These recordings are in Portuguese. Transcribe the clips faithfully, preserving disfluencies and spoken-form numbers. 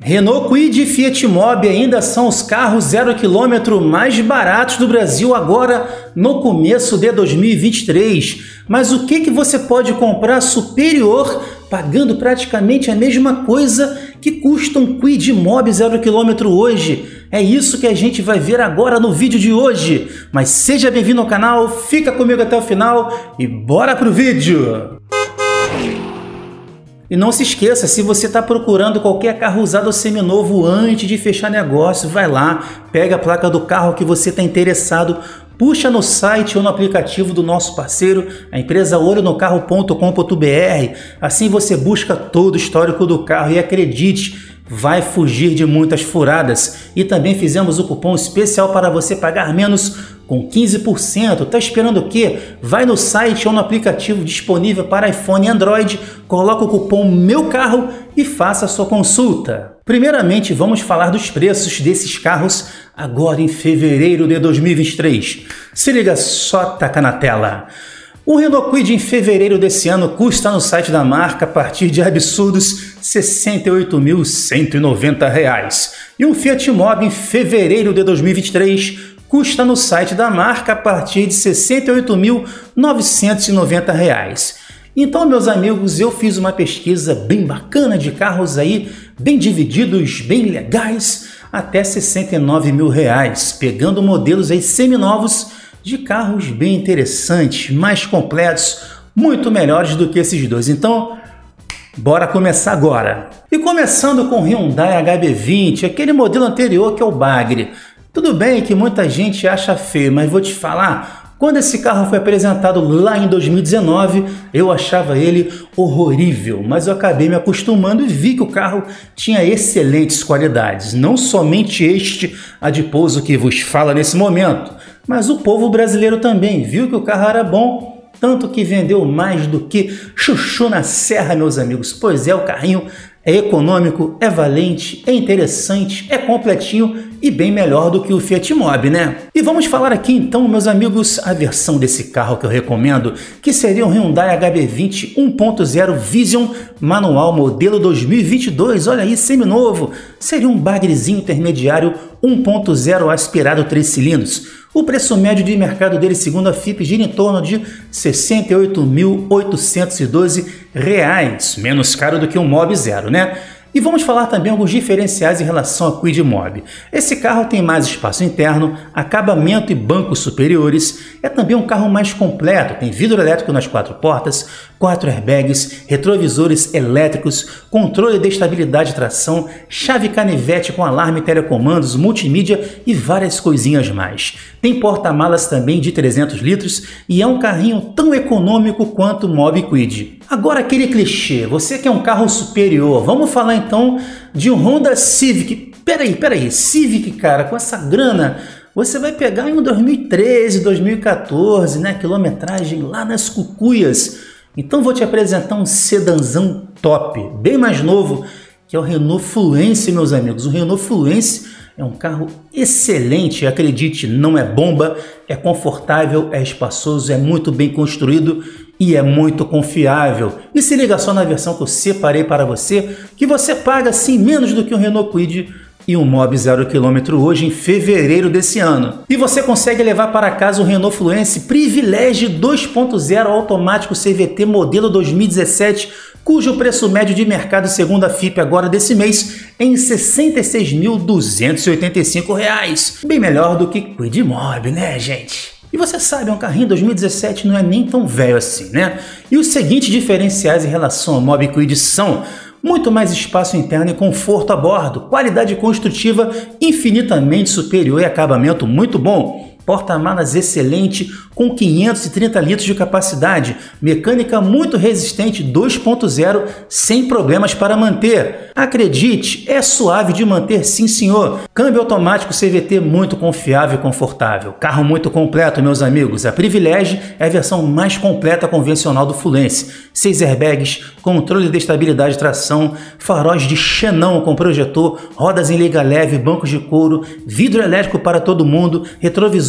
Renault Kwid e Fiat Mobi ainda são os carros zero quilômetro mais baratos do Brasil agora no começo de dois mil e vinte e três. Mas o que, que você pode comprar superior pagando praticamente a mesma coisa que custa um Kwid Mobi zero quilômetro hoje? É isso que a gente vai ver agora no vídeo de hoje. Mas seja bem-vindo ao canal, fica comigo até o final e bora pro vídeo! E não se esqueça, se você está procurando qualquer carro usado ou seminovo antes de fechar negócio, vai lá, pega a placa do carro que você está interessado, puxa no site ou no aplicativo do nosso parceiro, a empresa olho no carro ponto com ponto br. Assim você busca todo o histórico do carro e acredite, vai fugir de muitas furadas. E também fizemos o cupom especial para você pagar menos com quinze por cento. Tá esperando o quê? Vai no site ou no aplicativo disponível para iPhone e Android, coloca o cupom Meu Carro e faça a sua consulta. Primeiramente, vamos falar dos preços desses carros agora em fevereiro de dois mil e vinte e três. Se liga só, taca na tela. O Renault Kwid em fevereiro desse ano custa no site da marca a partir de absurdos sessenta e oito mil cento e noventa reais. E um Fiat Mobi em fevereiro de dois mil e vinte e três custa no site da marca a partir de sessenta e oito mil novecentos e noventa reais. Então, meus amigos, eu fiz uma pesquisa bem bacana de carros aí, bem divididos, bem legais, até sessenta e nove mil reais, pegando modelos aí seminovos de carros bem interessantes, mais completos, muito melhores do que esses dois. Então, bora começar agora. E começando com o Hyundai H B vinte, aquele modelo anterior que é o Bagre. Tudo bem que muita gente acha feio, mas vou te falar, quando esse carro foi apresentado lá em dois mil e dezenove, eu achava ele horrível, mas eu acabei me acostumando e vi que o carro tinha excelentes qualidades. Não somente este adiposo que vos fala nesse momento, mas o povo brasileiro também viu que o carro era bom, tanto que vendeu mais do que chuchu na serra, meus amigos. Pois é, o carrinho é econômico, é valente, é interessante, é completinho e bem melhor do que o Fiat Mobi, né? E vamos falar aqui então, meus amigos, a versão desse carro que eu recomendo, que seria um Hyundai H B vinte um ponto zero Vision manual modelo dois mil e vinte e dois, olha aí, seminovo. Seria um bagrezinho intermediário um ponto zero aspirado três cilindros. O preço médio de mercado dele, segundo a Fipe, gira em torno de sessenta e oito mil oitocentos e doze reais, menos caro do que um Mobi Zero, né? E vamos falar também alguns diferenciais em relação ao Kwid Mobi. Esse carro tem mais espaço interno, acabamento e bancos superiores, é também um carro mais completo, tem vidro elétrico nas quatro portas, quatro airbags, retrovisores elétricos, controle de estabilidade e tração, chave canivete com alarme e telecomandos, multimídia e várias coisinhas mais. Tem porta-malas também de trezentos litros e é um carrinho tão econômico quanto o Mobi Kwid. Agora aquele clichê, você quer um carro superior, vamos falar então de um Honda Civic. Peraí, peraí, Civic, cara, com essa grana, você vai pegar em um dois mil e treze, dois mil e quatorze, né, quilometragem lá nas cucuias. Então vou te apresentar um sedanzão top, bem mais novo, que é o Renault Fluence, meus amigos. O Renault Fluence é um carro excelente, acredite, não é bomba, é confortável, é espaçoso, é muito bem construído e é muito confiável. E se liga só na versão que eu separei para você, que você paga sim menos do que um Renault Kwid e um Mobi zero quilômetro hoje em fevereiro desse ano. E você consegue levar para casa o Renault Fluence Privilege dois ponto zero automático C V T modelo dois mil e dezessete, cujo preço médio de mercado segundo a Fipe agora desse mês é em sessenta e seis mil duzentos e oitenta e cinco reais. Bem melhor do que Kwid Mobi, né, gente? E você sabe, um carrinho dois mil e dezessete não é nem tão velho assim, né? E os seguintes diferenciais em relação ao Mobi Kwid são muito mais espaço interno e conforto a bordo, qualidade construtiva infinitamente superior e acabamento muito bom, porta-malas excelente com quinhentos e trinta litros de capacidade, mecânica muito resistente dois ponto zero sem problemas para manter. Acredite, é suave de manter, sim senhor. Câmbio automático C V T muito confiável e confortável. Carro muito completo, meus amigos. A Privilege é a versão mais completa convencional do Fluence. Seis airbags, controle de estabilidade e tração, faróis de xenão com projetor, rodas em liga leve, bancos de couro, vidro elétrico para todo mundo, retrovisor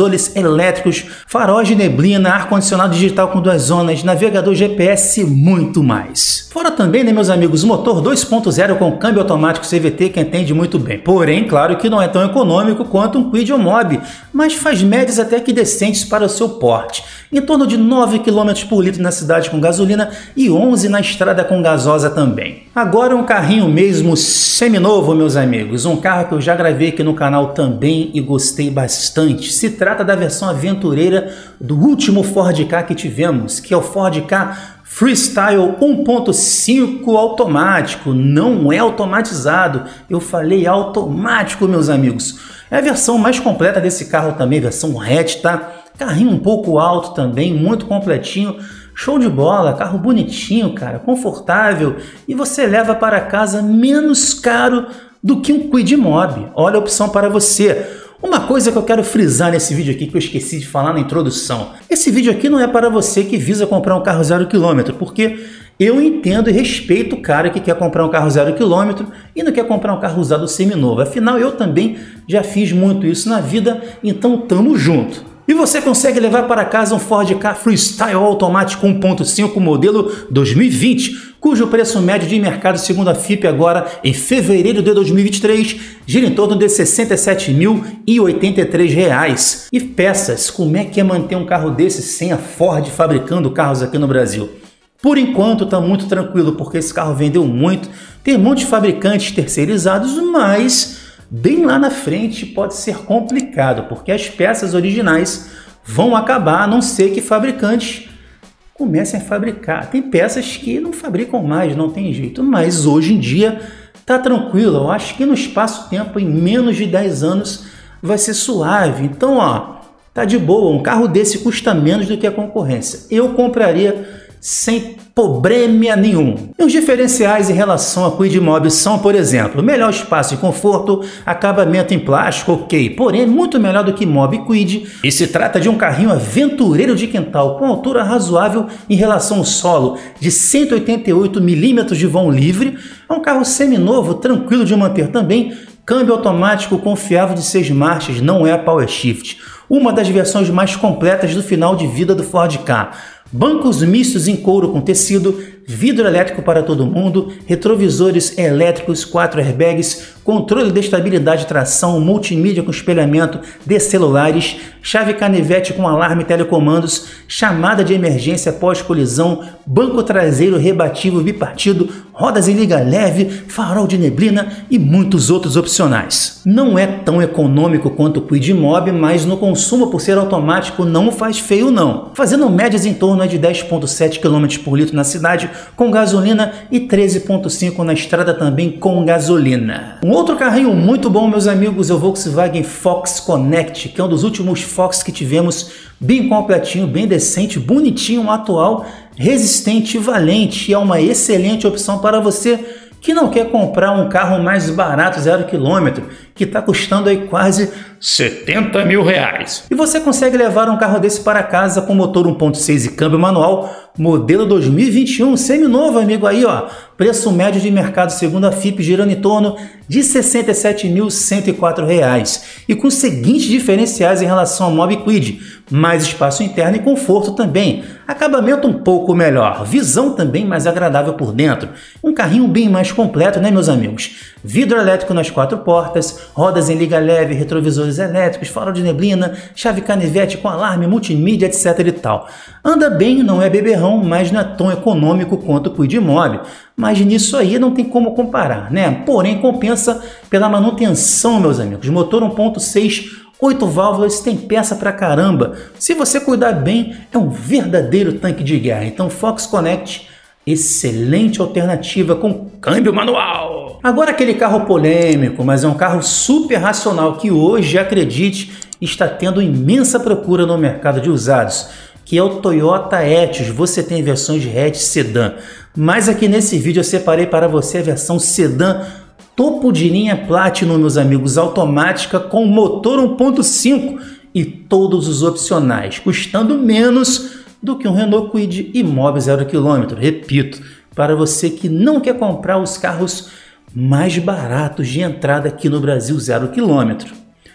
retrovisores elétricos, faróis de neblina, ar-condicionado digital com duas zonas, navegador G P S e muito mais. Fora também, né, meus amigos, motor dois ponto zero com câmbio automático C V T que entende muito bem. Porém, claro que não é tão econômico quanto um Kwid ou Mobi, mas faz médias até que decentes para o seu porte. Em torno de nove quilômetros por litro na cidade com gasolina e onze na estrada com gasosa também. Agora um carrinho mesmo seminovo, meus amigos, um carro que eu já gravei aqui no canal também e gostei bastante. Se trata da versão aventureira do último Ford Ka que tivemos, que é o Ford Ka Freestyle um ponto cinco automático, não é automatizado, eu falei automático, meus amigos. É a versão mais completa desse carro também, versão hatch, tá? Carrinho um pouco alto também, muito completinho, show de bola, carro bonitinho, cara, confortável, e você leva para casa menos caro do que um Kwid Mobi. Olha a opção para você. Uma coisa que eu quero frisar nesse vídeo aqui que eu esqueci de falar na introdução. Esse vídeo aqui não é para você que visa comprar um carro zero quilômetro, porque eu entendo e respeito o cara que quer comprar um carro zero quilômetro e não quer comprar um carro usado seminovo. Afinal, eu também já fiz muito isso na vida, então tamo junto. E você consegue levar para casa um Ford Ka Freestyle automático um ponto cinco modelo dois mil e vinte, cujo preço médio de mercado segundo a Fipe agora em fevereiro de dois mil e vinte e três gira em torno de sessenta e sete mil e oitenta e três reais. E peças, como é que é manter um carro desse sem a Ford fabricando carros aqui no Brasil? Por enquanto está muito tranquilo, porque esse carro vendeu muito, tem muitos fabricantes terceirizados, mas bem lá na frente pode ser complicado, porque as peças originais vão acabar, a não ser que fabricantes comecem a fabricar. Tem peças que não fabricam mais, não tem jeito, mas hoje em dia tá tranquilo. Eu acho que no espaço-tempo, em menos de dez anos, vai ser suave. Então, ó, tá de boa. Um carro desse custa menos do que a concorrência. Eu compraria sem problema nenhum. E os diferenciais em relação a Kwid Mobi são, por exemplo, melhor espaço e conforto, acabamento em plástico, ok, porém muito melhor do que Mobi e Kwid. E se trata de um carrinho aventureiro de quintal com altura razoável em relação ao solo, de cento e oitenta e oito milímetros de vão livre. É um carro seminovo, tranquilo de manter também, câmbio automático confiável de seis marchas, não é a Power Shift. Uma das versões mais completas do final de vida do Ford Ka. Bancos mistos em couro com tecido, vidro elétrico para todo mundo, retrovisores elétricos, quatro airbags, controle de estabilidade e tração, multimídia com espelhamento de celulares, chave canivete com alarme e telecomandos, chamada de emergência pós-colisão, banco traseiro rebativo bipartido, rodas em liga leve, farol de neblina e muitos outros opcionais. Não é tão econômico quanto o Kwid Mobi, mas no consumo por ser automático não faz feio não, fazendo médias em torno de dez vírgula sete quilômetros por litro na cidade com gasolina e treze vírgula cinco na estrada também com gasolina. Um outro carrinho muito bom, meus amigos, é o Volkswagen Fox Connect, que é um dos últimos Fox que tivemos, bem completinho, bem decente, bonitinho, atual, resistente e valente. É uma excelente opção para você que não quer comprar um carro mais barato, zero quilômetro, que está custando aí quase setenta mil reais. E você consegue levar um carro desse para casa com motor um ponto seis e câmbio manual, modelo dois mil e vinte e um, seminovo, amigo, aí ó, preço médio de mercado segundo a Fipe girando em torno de sessenta e sete mil cento e quatro reais. E com os seguintes diferenciais em relação ao Mobi Kwid: mais espaço interno e conforto também, acabamento um pouco melhor, visão também mais agradável por dentro, um carrinho bem mais completo, né, meus amigos? Vidro elétrico nas quatro portas, rodas em liga leve, retrovisores elétricos, farol de neblina, chave canivete com alarme, multimídia, etc e tal. Anda bem, não é beberrão, mas não é tão econômico quanto o Kwid Mobi. Mas nisso aí não tem como comparar, né? Porém, compensa pela manutenção, meus amigos. Motor um ponto seis, oito válvulas, tem peça pra caramba. Se você cuidar bem, é um verdadeiro tanque de guerra. Então, Fox Connect, excelente alternativa com câmbio manual. Agora aquele carro polêmico, mas é um carro super racional que hoje, acredite, está tendo imensa procura no mercado de usados, que é o Toyota Etios. Você tem versões de hatch sedã, mas aqui nesse vídeo eu separei para você a versão sedã topo de linha Platinum, meus amigos, automática com motor um ponto cinco e todos os opcionais, custando menos do que um Renault Kwid e Mobi zero quilômetro. Repito, para você que não quer comprar os carros mais baratos de entrada aqui no Brasil zero quilômetro.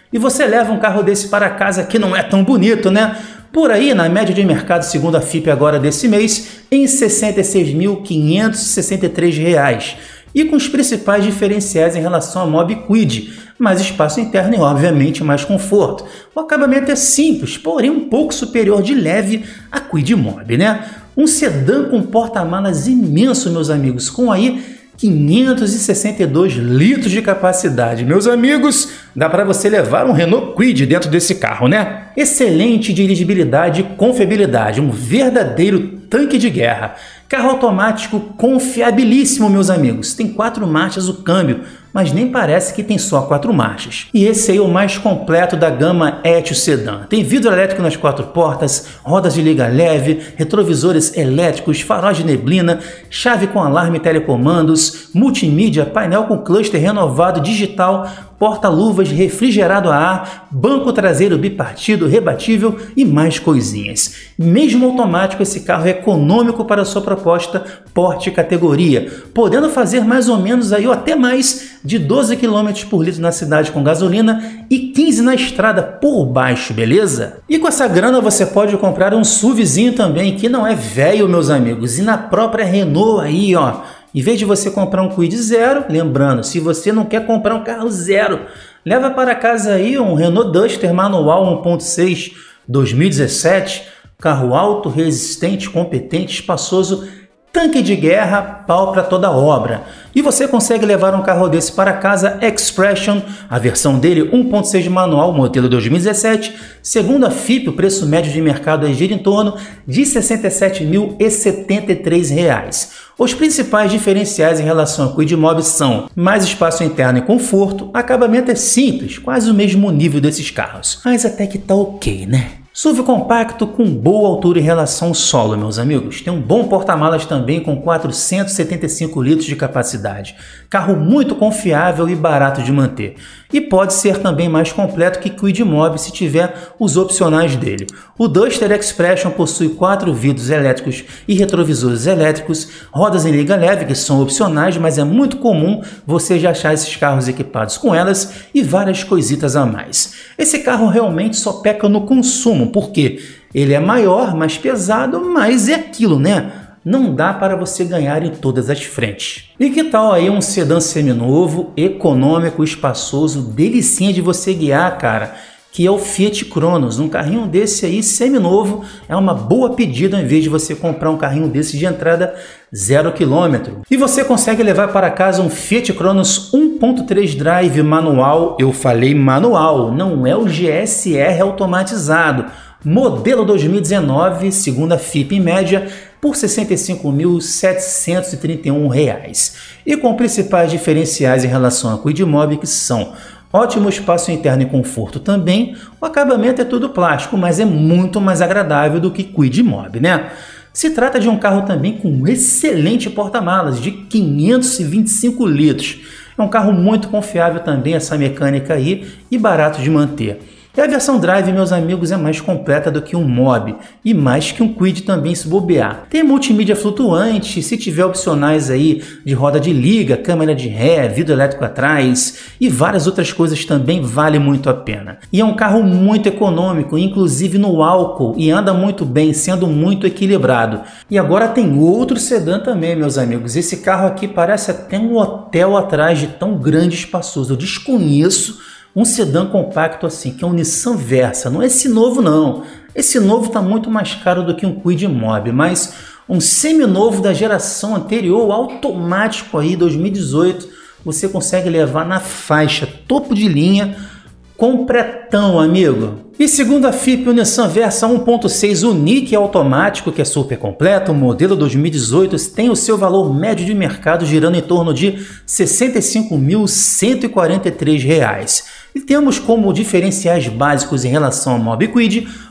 E você leva um carro desse para casa que não é tão bonito, né? Por aí, na média de mercado, segundo a Fipe agora desse mês, em sessenta e seis mil quinhentos e sessenta e três reais. E com os principais diferenciais em relação ao Mobi Kwid, mais espaço interno e, obviamente, mais conforto. O acabamento é simples, porém um pouco superior de leve a Kwid Mobi, né? Um sedã com porta-malas imenso, meus amigos, com aí quinhentos e sessenta e dois litros de capacidade. Meus amigos, dá para você levar um Renault Kwid dentro desse carro, né? Excelente dirigibilidade e confiabilidade, um verdadeiro tanque de guerra. Carro automático confiabilíssimo, meus amigos. Tem quatro marchas o câmbio, mas nem parece que tem só quatro marchas. E esse aí é o mais completo da gama Etios Sedan. Tem vidro elétrico nas quatro portas, rodas de liga leve, retrovisores elétricos, faróis de neblina, chave com alarme e telecomandos, multimídia, painel com cluster renovado digital, porta-luvas refrigerado a ar, banco traseiro bipartido, rebatível e mais coisinhas. Mesmo automático, esse carro é econômico para sua proposta porte e categoria, podendo fazer mais ou menos aí, ou até mais de doze quilômetros por litro na cidade com gasolina e quinze na estrada por baixo, beleza? E com essa grana você pode comprar um SUVzinho também, que não é velho, meus amigos, e na própria Renault aí, ó. Em vez de você comprar um Kwid zero, lembrando, se você não quer comprar um carro zero, leva para casa aí um Renault Duster manual um ponto seis dois mil e dezessete, carro alto, resistente, competente, espaçoso, tanque de guerra, pau para toda obra. E você consegue levar um carro desse para casa Expression, a versão dele um ponto seis manual, modelo dois mil e dezessete. Segundo a Fipe, o preço médio de mercado aí gira em torno de sessenta e sete mil e setenta e três reais. Os principais diferenciais em relação ao Kwid Mobi são mais espaço interno e conforto, acabamento é simples, quase o mesmo nível desses carros, mas até que tá ok, né? S U V compacto com boa altura em relação ao solo, meus amigos. Tem um bom porta-malas também com quatrocentos e setenta e cinco litros de capacidade. Carro muito confiável e barato de manter. E pode ser também mais completo que Kwid Mobi se tiver os opcionais dele. O Duster Expression possui quatro vidros elétricos e retrovisores elétricos, rodas em liga leve que são opcionais, mas é muito comum você já achar esses carros equipados com elas e várias coisitas a mais. Esse carro realmente só peca no consumo, porque ele é maior, mais pesado, mas é aquilo, né? Não dá para você ganhar em todas as frentes. E que tal aí um sedã seminovo, econômico, espaçoso, delicinha de você guiar, cara, que é o Fiat Cronos. Um carrinho desse aí, seminovo, é uma boa pedida em vez de você comprar um carrinho desse de entrada zero quilômetro. E você consegue levar para casa um Fiat Cronos um ponto três Drive manual. Eu falei manual, não é o G S R automatizado. Modelo dois mil e dezenove, segundo a Fipe em média, por sessenta e cinco mil setecentos e trinta e um reais. E com principais diferenciais em relação a Kwid Mobi, que são ótimo espaço interno e conforto também. O acabamento é tudo plástico, mas é muito mais agradável do que Kwid Mobi, né? Se trata de um carro também com um excelente porta-malas de quinhentos e vinte e cinco litros. É um carro muito confiável também, essa mecânica aí, e barato de manter. E a versão Drive, meus amigos, é mais completa do que um Mobi e mais que um Kwid também se bobear. Tem multimídia flutuante, se tiver opcionais aí de roda de liga, câmera de ré, vidro elétrico atrás e várias outras coisas também vale muito a pena. E é um carro muito econômico, inclusive no álcool, e anda muito bem, sendo muito equilibrado. E agora tem outro sedã também, meus amigos. Esse carro aqui parece até um hotel atrás de tão grande e espaçoso. Eu desconheço um sedã compacto assim, que é um Nissan Versa. Não é esse novo não, esse novo está muito mais caro do que um Kwid Mobi, mas um seminovo da geração anterior, automático aí, dois mil e dezoito, você consegue levar na faixa, topo de linha, completão, amigo. E segundo a Fipe, o Nissan Versa um ponto seis Unique automático, que é super completo, o modelo dois mil e dezoito, tem o seu valor médio de mercado girando em torno de sessenta e cinco mil cento e quarenta e três reais. E temos como diferenciais básicos em relação ao Mobi Kwid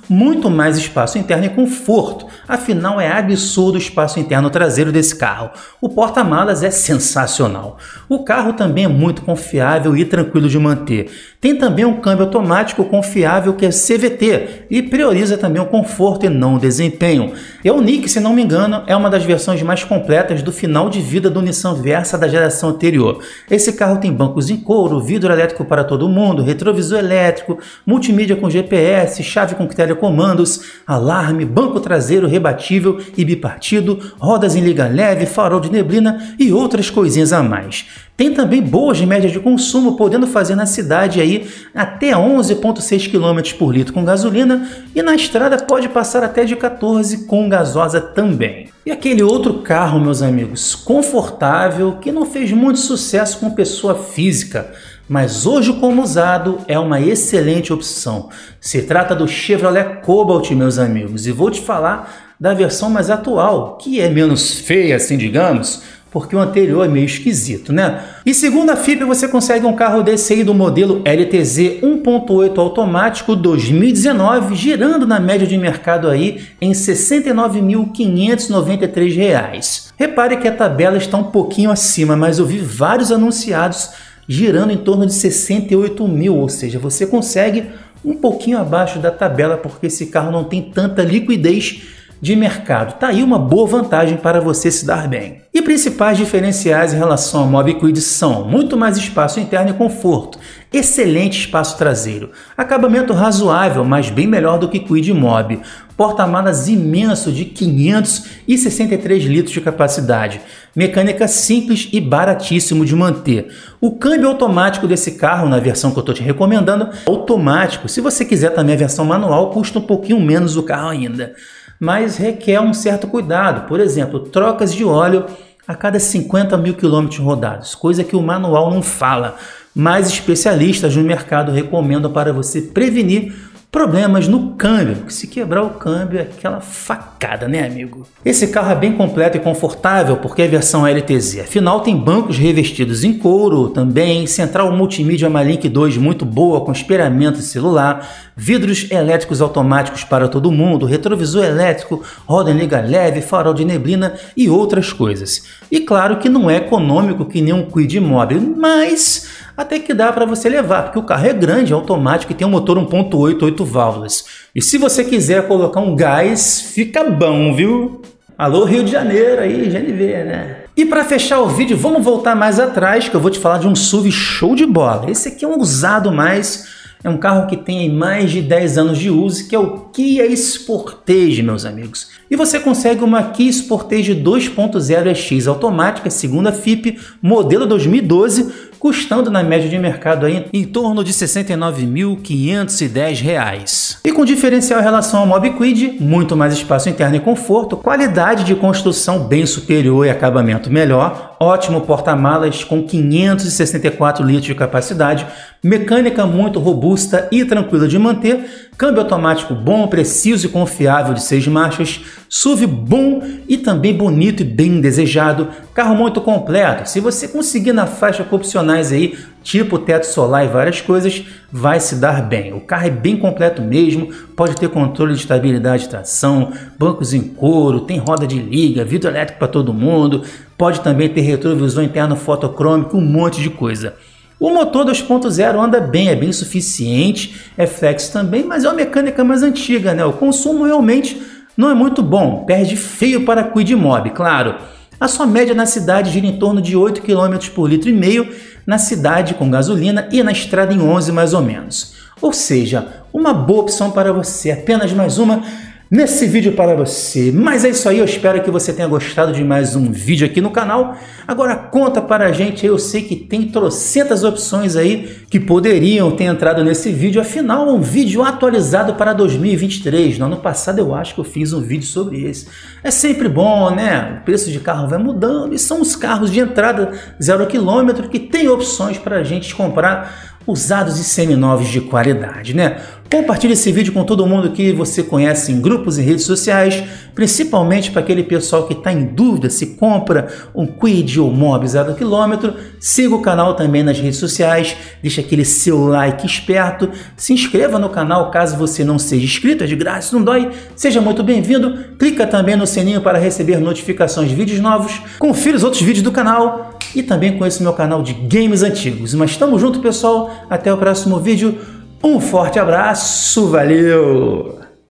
muito mais espaço interno e conforto. Afinal, é absurdo o espaço interno traseiro desse carro. O porta-malas é sensacional. O carro também é muito confiável e tranquilo de manter. Tem também um câmbio automático confiável que é C V T e prioriza também o conforto e não o desempenho. E a Unique, se não me engano, é uma das versões mais completas do final de vida do Nissan Versa da geração anterior. Esse carro tem bancos em couro, vidro elétrico para todo mundo, retrovisor elétrico, multimídia com G P S, chave com telecomandos, alarme, banco traseiro rebatível e bipartido, rodas em liga leve, farol de neblina e outras coisinhas a mais. Tem também boas médias de consumo, podendo fazer na cidade aí até onze vírgula seis quilômetros por litro com gasolina e na estrada pode passar até de quatorze com gasosa também. E aquele outro carro, meus amigos, confortável, que não fez muito sucesso com pessoa física, mas hoje como usado é uma excelente opção. Se trata do Chevrolet Cobalt, meus amigos, e vou te falar da versão mais atual, que é menos feia, assim digamos, porque o anterior é meio esquisito, né? E segundo a F I P, você consegue um carro desse aí do modelo L T Z um ponto oito automático dois mil e dezenove, girando na média de mercado aí em sessenta e nove mil quinhentos e noventa e três reais. Repare que a tabela está um pouquinho acima, mas eu vi vários anunciados girando em torno de sessenta e oito mil, ou seja, você consegue um pouquinho abaixo da tabela porque esse carro não tem tanta liquidez de mercado. Tá aí uma boa vantagem para você se dar bem. E principais diferenciais em relação ao Mob Kwid são muito mais espaço interno e conforto, excelente espaço traseiro, acabamento razoável, mas bem melhor do que Kwid Mob, porta-malas imenso de quinhentos e sessenta e três litros de capacidade, mecânica simples e baratíssimo de manter. O câmbio automático desse carro, na versão que eu estou te recomendando, é automático. Se você quiser também a versão manual, custa um pouquinho menos o carro ainda, mas requer um certo cuidado. Por exemplo, trocas de óleo a cada cinquenta mil quilômetros rodados, coisa que o manual não fala, mas especialistas no mercado recomendam para você prevenir problemas no câmbio, porque se quebrar o câmbio é aquela facada, né, amigo? Esse carro é bem completo e confortável porque é versão L T Z. Afinal, tem bancos revestidos em couro também, central multimídia Malink dois muito boa com espelhamento celular, vidros elétricos automáticos para todo mundo, retrovisor elétrico, roda em liga leve, farol de neblina e outras coisas. E claro que não é econômico que nem um Kwid Mob, mas até que dá para você levar, porque o carro é grande, é automático e tem um motor um ponto oito, oito válvulas. E se você quiser colocar um gás, fica bom, viu? Alô, Rio de Janeiro aí, G N V, né? E para fechar o vídeo, vamos voltar mais atrás, que eu vou te falar de um S U V show de bola. Esse aqui é um usado mais, é um carro que tem mais de dez anos de uso, que é o Kia Sportage, meus amigos. E você consegue uma Kia Sportage dois ponto zero E X automática, segundo a F I P, modelo dois mil e doze, custando na média de mercado aí em torno de sessenta e nove mil quinhentos e dez reais. E com diferencial em relação ao Mob Kwid, muito mais espaço interno e conforto, qualidade de construção bem superior e acabamento melhor, ótimo porta-malas com quinhentos e sessenta e quatro litros de capacidade, mecânica muito robusta e tranquila de manter, câmbio automático bom, preciso e confiável de seis marchas, S U V bom e também bonito e bem desejado, carro muito completo. Se você conseguir na faixa com opcionais aí, tipo teto solar e várias coisas, vai se dar bem. O carro é bem completo mesmo, pode ter controle de estabilidade e tração, bancos em couro, tem roda de liga, vidro elétrico para todo mundo, pode também ter retrovisor interno fotocrômico, um monte de coisa. O motor dois ponto zero anda bem, é bem suficiente, é flex também, mas é uma mecânica mais antiga, né? O consumo realmente não é muito bom, perde feio para Kwid Mob, claro. A sua média na cidade gira em torno de oito quilômetros por litro e meio na cidade com gasolina e na estrada em onze mais ou menos. Ou seja, uma boa opção para você, apenas mais uma nesse vídeo para você. Mas é isso aí, eu espero que você tenha gostado de mais um vídeo aqui no canal. Agora conta para a gente, eu sei que tem trocentas opções aí que poderiam ter entrado nesse vídeo, afinal é um vídeo atualizado para dois mil e vinte e três, no ano passado eu acho que eu fiz um vídeo sobre esse. É sempre bom, né? O preço de carro vai mudando e são os carros de entrada zero quilômetro que tem opções para a gente comprar usados e seminovos de qualidade, né? Compartilhe esse vídeo com todo mundo que você conhece em grupos e redes sociais, principalmente para aquele pessoal que está em dúvida se compra um Kwid ou Mob zero quilômetro. Siga o canal também nas redes sociais, deixa aquele seu like esperto, se inscreva no canal caso você não seja inscrito, é de graça, não dói, seja muito bem-vindo. Clica também no sininho para receber notificações de vídeos novos, confira os outros vídeos do canal e também conheça o meu canal de games antigos. Mas tamo junto, pessoal, até o próximo vídeo. Um forte abraço, valeu!